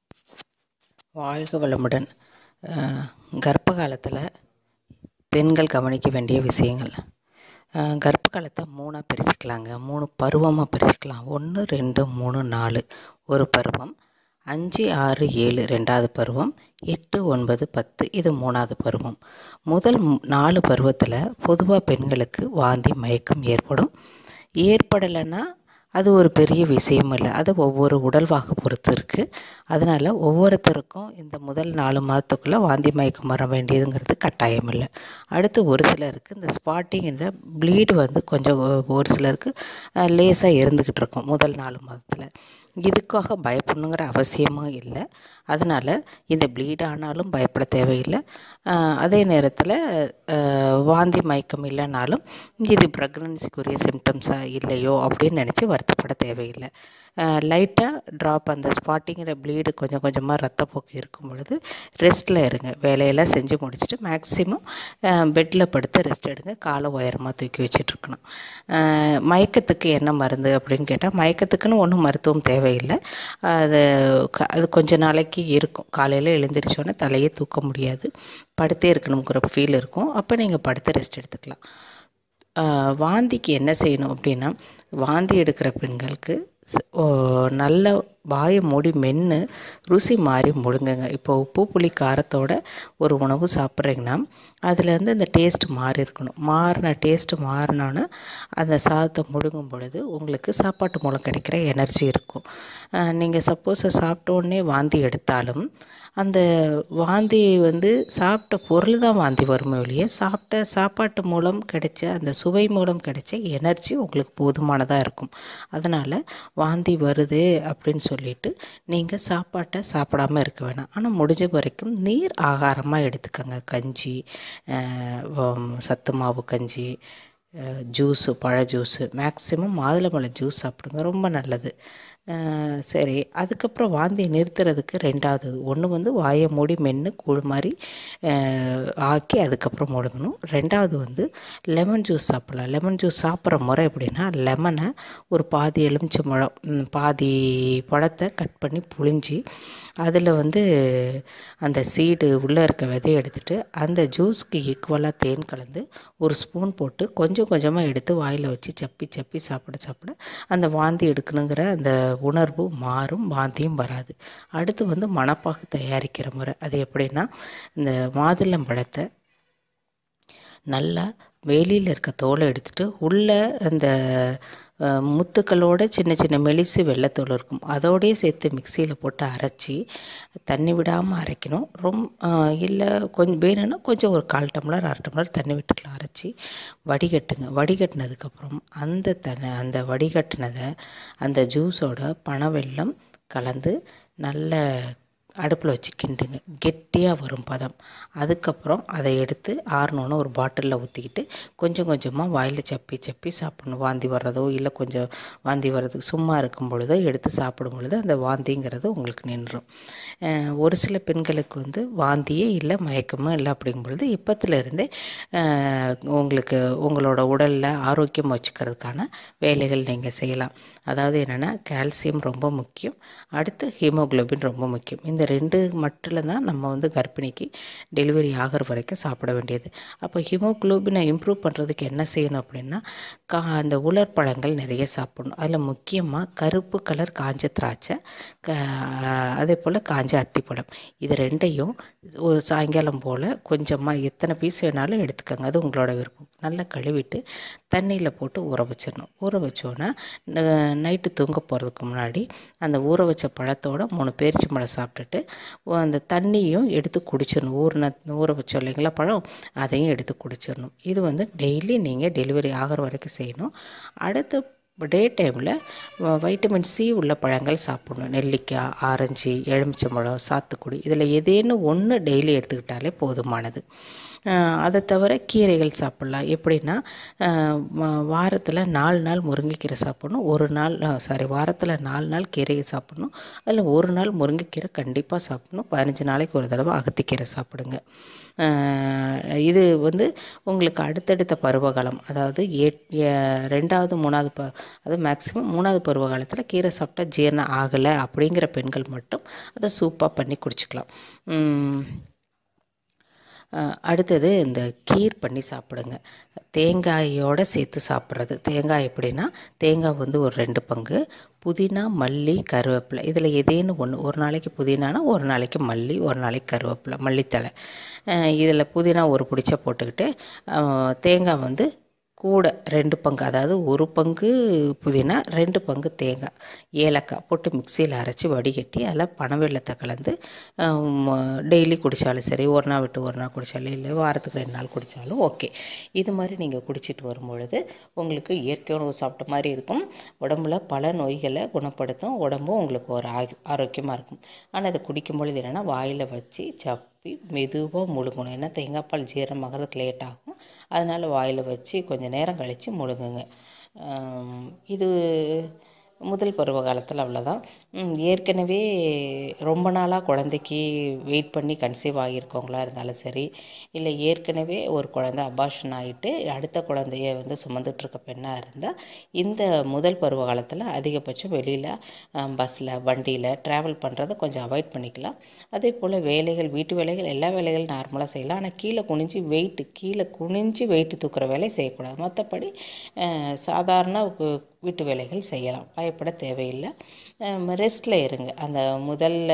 வாழ்க வளமுடன். கர்ப்ப காலத்தில் பெண்கள் கவனிக்க வேண்டிய விஷயங்கள். கர்ப்ப காலத்தை 3ஆக பிரிச்சுக்கலாங்க. 3 பருவமாக பிரிச்சுக்கலாம். 1, 2, 3, 4 ஒரு பருவம், 5, 6, 7 2வது பருவம், 8, 9, 10 இது 3வது பருவம். முதல் 4 பருவத்தில் பொதுவாக பெண்களுக்கு வாந்தி மயக்கம் ஏற்படலைன்னா அது ஒரு பெரிய விஷயம் இல்லை. அது ஒவ்வொரு உடல்வாகு பொறுத்து இருக்குது. அதனால் ஒவ்வொருத்தருக்கும் இந்த முதல் 4 மாதத்துக்குள்ளே வாந்தி மயக்கம் வர வேண்டியதுங்கிறது கட்டாயம் இல்லை. அடுத்து ஒரு சிலருக்கு இந்த ஸ்பாட்டிங்கிற ப்ளீடு கொஞ்சம் ஒரு சிலருக்கு லேசாக இருந்துக்கிட்டு இருக்கும் முதல் 4 மாதத்தில். இதுக்காக பயப்படணுங்கிற அவசியமும் இல்லை. அதனால் இந்த ப்ளீட் ஆனாலும் பயப்பட தேவையில்லை. அதே நேரத்தில் வாந்தி மயக்கம் இல்லைனாலும் இது ப்ரெக்னன்சிக்குரிய சிம்டம்ஸாக இல்லையோ அப்படின்னு நினச்சி வருத்தப்பட தேவையில்லை. லைட்டாக ட்ராப் அந்த ஸ்பாட்டிங்கிற ப்ளீடு கொஞ்சம் கொஞ்சமாக ரத்தப்போக்கு இருக்கும் பொழுது ரெஸ்ட்டில் இருங்க. வேலையெல்லாம் செஞ்சு முடிச்சுட்டு மேக்ஸிமம் பெட்டில் படுத்து ரெஸ்ட் எடுங்க. காலை உயரமாக தூக்கி வச்சிட்ருக்கணும். மயக்கத்துக்கு என்ன மருந்து அப்படின்னு கேட்டால், மயக்கத்துக்குன்னு ஒன்றும் மருத்துவம் தேவையில்லை. அது கொஞ்ச நாளைக்கு இருக்கும். காலையில் எழுந்திரிச்சோன்னே தலையே தூக்க முடியாது, படுத்தே இருக்கணுங்கிற ஃபீல் இருக்கும். அப்போ நீங்கள் படுத்து ரெஸ்ட் எடுத்துக்கலாம். வாந்திக்கு என்ன செய்யணும் அப்படின்னா, வாந்தி எடுக்கிற பெண்களுக்கு நல்ல வாயை மூடி மென்று ருசி மாறி முழுங்குங்க. இப்போ உப்பு புளி காரத்தோட ஒரு உணவு சாப்பிட்றீங்கன்னா அதுலேருந்து அந்த டேஸ்ட் மாறி இருக்கணும். டேஸ்ட்டு மாறினோன்னா அந்த சாதத்தை முழுங்கும் பொழுது உங்களுக்கு சாப்பாட்டு மூலம் கிடைக்கிற எனர்ஜி இருக்கும். நீங்கள் சப்போஸ் சாப்பிட்டோன்னே வாந்தி எடுத்தாலும் அந்த வாந்தி சாப்பிட்ட பொருள் தான் வாந்தி வருமே ஒழிய சாப்பிட்ட சாப்பாட்டு மூலம் கிடைச்ச அந்த சுவை மூலம் கிடைச்ச எனர்ஜி உங்களுக்கு போதுமானதாக இருக்கும். அதனால் வாந்தி வருது அப்படின்னு சொல்லிட்டு நீங்கள் சாப்பாட்டை சாப்பிடாமல் இருக்க வேணாம். ஆனால் முடிஞ்ச வரைக்கும் நீர் ஆகாரமாக எடுத்துக்கோங்க. கஞ்சி, சத்து மாவு கஞ்சி, ஜூஸு, பழ ஜூஸு, மேக்ஸிமம் மாதுளம்பழ ஜூஸ் சாப்பிடுங்க, ரொம்ப நல்லது. சரி, அதுக்கப்புறம் வாந்தியை நிறுத்துறதுக்கு 2வது ஒன்று வாயை மூடி மென்று கூழ் மாதிரி ஆக்கி அதுக்கப்புறம் முழுங்கணும். 2வது லெமன் ஜூஸ் சாப்பிட்லாம். லெமன் ஜூஸ் சாப்பிட்ற முறை எப்படின்னா, லெமனை ஒரு பாதி எலுமிச்சம்பழம், பாதி பழத்தை கட் பண்ணி புழிஞ்சி அதில் அந்த சீடு உள்ளே இருக்க விதையை எடுத்துகிட்டு அந்த ஜூஸ்க்கு ஈக்குவலாக தேன் கலந்து ஒரு ஸ்பூன் போட்டு கொஞ்சம் கொஞ்சமாக எடுத்து வாயில் வச்சு சப்பி சப்பி சாப்பிட அந்த வாந்தி எடுக்கணுங்கிற அந்த உணர்வு மாறும், வாந்தியும் வராது. அடுத்து மணப்பாகு தயாரிக்கிற முறை. அது எப்படின்னா, இந்த மாதுளம்பழத்தை நல்லா வெளியில் இருக்க தோலை எடுத்துகிட்டு உள்ளே அந்த முத்துக்களோட சின்ன சின்ன மெலிசு வெள்ளைத்தோல் இருக்கும், அதோடையே சேர்த்து மிக்சியில் போட்டு அரைச்சி தண்ணி விடாமல் அரைக்கணும். இல்லை கொஞ்சம் வேணும்னா கொஞ்சம் ஒரு 1/4 டம்ளர் 1/2 டம்ளர் தண்ணி விட்டுக்கலாம். அரைச்சி வடிகட்டுங்க. வடிகட்டினதுக்கப்புறம் அந்த வடிகட்டினதை அந்த ஜூஸோட பனவெல்லம் கலந்து நல்ல அடுப்பில் வச்சு கிண்டுங்க. கெட்டியாக வரும் பதம். அதுக்கப்புறம் அதை எடுத்து ஆறணுன்னு ஒரு பாட்டிலில் ஊற்றிக்கிட்டு கொஞ்சம் கொஞ்சமாக வாயில் சப்பி சப்பி சாப்பிடணும். வாந்தி வர்றதோ இல்லை கொஞ்சம் வாந்தி வர்றதுக்கு சும்மா இருக்கும் பொழுதோ எடுத்து சாப்பிடும் பொழுது அந்த வாந்திங்கிறது உங்களுக்கு நின்றும். ஒரு சில பெண்களுக்கு வாந்தியே இல்லை, மயக்கமும் இல்லை அப்படிங்கும் பொழுது இப்போத்துலேருந்தே உங்களுக்கு உங்களோட உடலில் ஆரோக்கியம் வச்சுக்கிறதுக்கான வேலைகள் நீங்கள் செய்யலாம். அதாவது என்னென்னா, கால்சியம் ரொம்ப முக்கியம், அடுத்து ஹீமோகுளோபின் ரொம்ப முக்கியம். இந்த 2 மட்டும் தான் நம்ம கர்ப்பிணிக்கு டெலிவரி ஆகிற வரைக்கும் சாப்பிட வேண்டியது. அப்போ ஹீமோகுளோபினை இம்ப்ரூவ் பண்ணுறதுக்கு என்ன செய்யணும் அப்படின்னா, அந்த உலர் பழங்கள் நிறைய சாப்பிடணும். அதில் முக்கியமாக கருப்பு கலர் காஞ்ச திராட்சை, அதே போல் காஞ்ச அத்திப்பழம், இது 2ஐயும் ஒரு சாயங்காலம் போல் கொஞ்சமாக எத்தனை பீஸ் வேணாலும் எடுத்துக்கோங்க, அது உங்களோட விருப்பம். நல்லா கழுவிட்டு தண்ணியில் போட்டு ஊற வச்சிடணும். ஊற வச்சோன்னா நைட்டு தூங்க போகிறதுக்கு முன்னாடி அந்த ஊற வச்ச பழத்தோட 3 பேரிச்சம்பழம் சாப்பிட்டுட்டு அந்த தண்ணியும் எடுத்து குடிச்சிடணும். ஊற வச்சோம் இல்லைங்களா பழம், அதையும் எடுத்து குடிச்சிடணும். இது டெய்லி நீங்கள் டெலிவரி ஆகிற வரைக்கும் செய்யணும். அடுத்து டே டைமில் வைட்டமின் சி உள்ள பழங்கள் சாப்பிடணும். நெல்லிக்காய், ஆரஞ்சு, எலுமிச்சம்பழம், சாத்துக்குடி, இதில் ஏதேனும் ஒன்று டெய்லி எடுத்துக்கிட்டாலே போதுமானது. அதை தவிர கீரைகள் சாப்பிட்லாம். எப்படின்னா வாரத்தில் 4 நாள் முருங்கைக்கீரை சாப்பிட்ணும், வாரத்தில் 4 நாள் கீரையை சாப்பிட்ணும், அதில் ஒரு நாள் முருங்கைக்கீரை கண்டிப்பாக சாப்பிட்ணும், 15 நாளைக்கு ஒரு தடவை அகத்திக்கீரை சாப்பிடுங்க. இது உங்களுக்கு அடுத்தடுத்த பருவகாலம், அதாவது 2வது 3வது அதாவது மேக்ஸிமம் 3வது பருவ காலத்தில் கீரை சாப்பிட்டா ஜீரணம் ஆகலை அப்படிங்கிற பெண்கள் மட்டும் அதை சூப்பாக பண்ணி குடிச்சிக்கலாம். அடுத்தது இந்த கீர் பண்ணி சாப்பிடுங்க. தேங்காயோடு சேர்த்து சாப்பிட்றது. தேங்காய் எப்படின்னா, தேங்காய் ஒரு 2 பங்கு, புதினா, மல்லி, கருவேப்பிலை, இதில் ஏதேனும் ஒன்று. ஒரு நாளைக்கு புதினானா ஒரு நாளைக்கு மல்லி, ஒரு நாளைக்கு கருவேப்பிலை, மல்லித்தழை. இதில் புதினா ஒரு பிடிச்ச போட்டுக்கிட்டு, தேங்காய் கூட 2 பங்கு, அதாவது 1 பங்கு புதினா, 2 பங்கு தேங்காய், ஏலக்காய் போட்டு மிக்சியில் அரைச்சி வடிகட்டி அதில் பனவெல்லத்தை கலந்து டெய்லி குடித்தாலும் சரி, ஒரு நாள் விட்டு ஒரு நாள் குடித்தாலும், இல்லை வாரத்துக்கு 2 நாள் குடித்தாலும் ஓகே. இது மாதிரி நீங்கள் குடிச்சிட்டு வரும்பொழுது உங்களுக்கு இயற்கை உணவு சாப்பிட்ட மாதிரி இருக்கும், உடம்புல பல நோய்களை குணப்படுத்தும், உடம்பும் உங்களுக்கு ஒரு ஆரோக்கியமாக இருக்கும். ஆனால் அதை குடிக்கும் பொழுது என்னென்னா, வாயில் வச்சு மெதுவாக முழுங்கணும். ஏன்னா தேங்காய் பால் ஜீரணமாகிறதுக்கு லேட் ஆகும், அதனால் வாயில் வச்சு கொஞ்சம் நேரம் கழித்து முழுங்குங்க. இது முதல் பருவ காலத்தில் அவ்வளோதான். ஏற்கனவே ரொம்ப நாளாக குழந்தைக்கு வெயிட் பண்ணி கன்சீவ் ஆகியிருக்கவங்களா இருந்தாலும் சரி, இல்லை ஏற்கனவே ஒரு குழந்தை அபார்ஷன் ஆகிட்டு அடுத்த குழந்தைய சுமந்துட்டுருக்க பெண்ணாக இருந்தால், இந்த முதல் பருவ காலத்தில் அதிகபட்சம் வெளியில் பஸ்ஸில் வண்டியில் ட்ராவல் பண்ணுறதை கொஞ்சம் அவாய்ட் பண்ணிக்கலாம். அதே போல் வேலைகள், வீட்டு வேலைகள், எல்லா வேலைகளும் நார்மலாக செய்யலாம். ஆனால் கீழே குனிஞ்சு வெயிட்டு தூக்குற வேலையை செய்யக்கூடாது. மற்றபடி சாதாரண வீட்டு வேலைகள் செய்யலாம், பயப்பட தேவையில்லை. ரெஸ்ட்டில் இருங்க. அந்த முதல்ல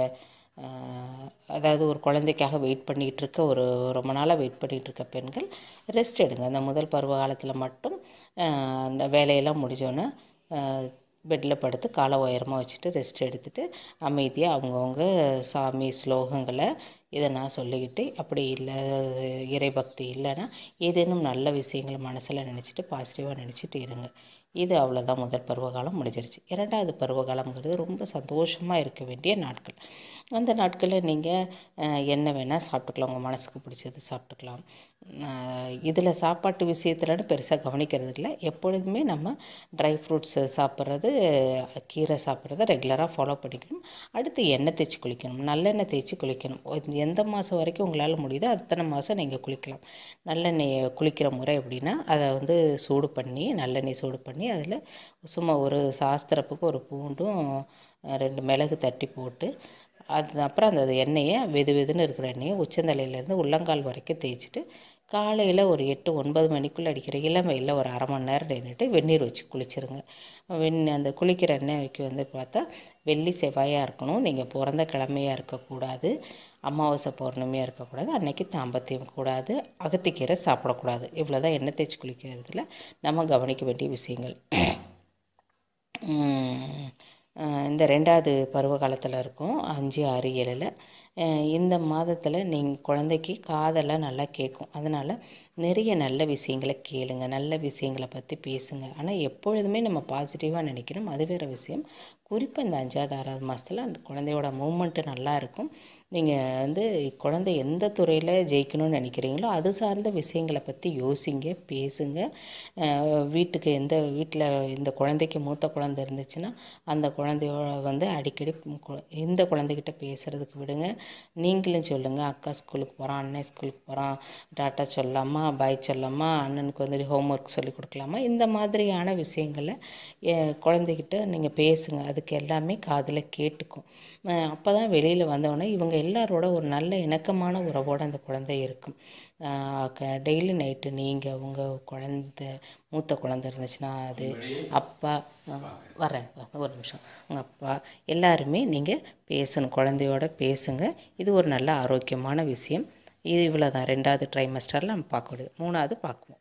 அதாவது ஒரு குழந்தைக்காக வெயிட் பண்ணிகிட்ருக்க, ரொம்ப நாளாக வெயிட் பண்ணிகிட்ருக்க பெண்கள் ரெஸ்ட் எடுங்க. அந்த முதல் பருவ காலத்தில் மட்டும் அந்த வேலையெல்லாம் முடிஞ்சோன்னே பெட்டில் படுத்து காலை உயரமாக வச்சுட்டு ரெஸ்ட் எடுத்துகிட்டு அமைதியாக அவங்கவுங்க சாமி ஸ்லோகங்களை இதை நான் சொல்லிக்கிட்டு, அப்படி இல்லை இறைபக்தி இல்லைன்னா ஏதேனும் நல்ல விஷயங்களை மனசில் நினச்சிட்டு பாசிட்டிவாக நினச்சிட்டு இருங்க. இது அவ்வளோதான், முதல் பருவகாலம் முடிஞ்சிருச்சு. 2வது பருவகாலம்ங்கிறது ரொம்ப சந்தோஷமாக இருக்க வேண்டிய நாட்கள். அந்த நாட்களில் நீங்கள் என்ன வேணால் சாப்பிட்டுக்கலாம், உங்கள் மனசுக்கு பிடிச்சது சாப்பிட்டுக்கலாம். இதில் சாப்பாட்டு விஷயத்துலன்னு பெருசாக கவனிக்கிறது இல்லை. எப்பொழுதுமே நம்ம ட்ரை ஃப்ரூட்ஸ் சாப்பிட்றது, கீரை சாப்பிட்றத ரெகுலராக ஃபாலோ பண்ணிக்கணும். அடுத்து எண்ணெய் தேய்ச்சி குளிக்கணும், நல்லெண்ணெய் தேய்ச்சி குளிக்கணும். எந்த மாதம் வரைக்கும் உங்களால் முடியுதோ அத்தனை மாதம் நீங்கள் குளிக்கலாம். நல்லெண்ணெயை குளிக்கிற முறை எப்படின்னா, அதை நல்லெண்ணெய் சூடு பண்ணி அதில் சும்மா ஒரு சாஸ்திரப்புக்கு ஒரு பூண்டும் 2 மிளகு தட்டி போட்டு, அப்புறம் அந்த எண்ணெயை வெதுன்னு இருக்கிற எண்ணெயை உச்சந்தலையிலேருந்து உள்ளங்கால் வரைக்கும் தேய்ச்சிட்டு, காலையில் ஒரு 8-9 மணிக்குள்ளே அடிக்கிற இளம் வெயிலில் ஒரு அரை மணி நேரம் நின்றுட்டு வெந்நீர் வச்சு குளிச்சுருங்க. அந்த குளிக்கிற எண்ணெய்க்கு பார்த்தா வெள்ளி செவ்வாயாக இருக்கணும், நீங்கள் பிறந்த கிழமையாக இருக்கக்கூடாது, அமாவாசை பௌர்ணமியாக இருக்கக்கூடாது, அன்றைக்கி தாம்பத்தியம் கூடாது, அகத்திக்கீரை சாப்பிடக்கூடாது. இவ்வளோ தான் எண்ணெய் தேய்ச்சி குளிக்கிறதுல நம்ம கவனிக்க வேண்டிய விஷயங்கள். இந்த 2வது பருவ காலத்தில் இருக்கும் 5, 6, 7ல். இந்த மாதத்தில் நீங்கள் குழந்தைக்கு காதெல்லாம் நல்லா கேட்கும், அதனால் நிறைய நல்ல விஷயங்களை கேளுங்க, நல்ல விஷயங்களை பற்றி பேசுங்க. ஆனால் எப்பொழுதுமே நம்ம பாசிட்டிவாக நினைக்கணும், அது வேறு விஷயம். குறிப்பாக இந்த 5வது 6வது மாதத்தில் அந்த குழந்தையோட மூமெண்ட்டு நல்லா இருக்கும். நீங்கள் குழந்தை எந்த துறையில் ஜெயிக்கணும்னு நினைக்கிறீங்களோ அது சார்ந்த விஷயங்களை பற்றி யோசிங்க, பேசுங்க. வீட்டில் இந்த குழந்தைக்கு மூத்த குழந்தை இருந்துச்சுன்னா அந்த குழந்தையோட அடிக்கடி இந்த குழந்தைகிட்ட பேசுகிறதுக்கு விடுங்க. நீங்களும் சொல்லுங்கள், அக்கா ஸ்கூலுக்கு போகிறான், அண்ணன் ஸ்கூலுக்கு போகிறான், டாட்டா சொல்லலாமா, பாய் சொல்லலாமா, அண்ணனுக்கு ஹோம்ஒர்க் சொல்லி கொடுக்கலாமா, இந்த மாதிரியான விஷயங்களை குழந்தைகிட்ட நீங்கள் பேசுங்க. அதுக்கு எல்லாமே காதில் கேட்டுக்கும். அப்போ தான் வெளியில் வந்தோடனே இவங்க எல்லாரோட ஒரு நல்ல இணக்கமான உறவோடு அந்த குழந்தை இருக்கும். டெய்லி நைட்டு நீங்கள் உங்கள் மூத்த குழந்தை இருந்துச்சுன்னா அது அப்பா, வரேன் ஒரு நிமிஷம், உங்கள் அப்பா எல்லாருமே நீங்கள் பேசணும், குழந்தையோட பேசுங்க. இது ஒரு நல்ல ஆரோக்கியமான விஷயம். இது இவ்வளோ தான் 2வது ட்ரைமஸ்டரில் நம்ம பார்க்கக்கூடியது. 3வது பார்க்குவோம்.